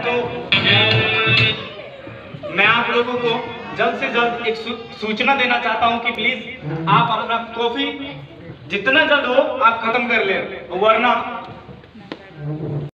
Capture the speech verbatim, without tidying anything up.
तो मैं आप लोगों को जल्द से जल्द एक सूचना देना चाहता हूं कि प्लीज आप अपना कॉफी जितना जल्द हो आप खत्म कर ले, वरना